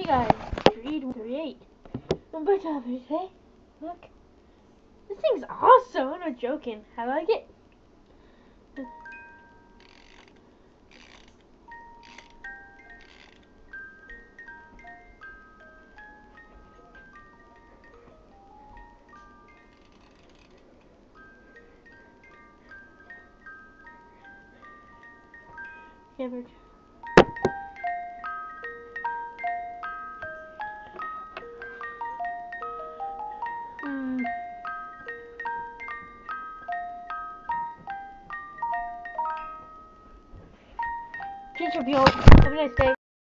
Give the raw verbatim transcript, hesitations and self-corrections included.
guys, three thirty-eight. I'm back to today. Look. This thing's awesome. I'm not joking. I like it. Yeah, but hmm. Cheers, review. Have a nice day.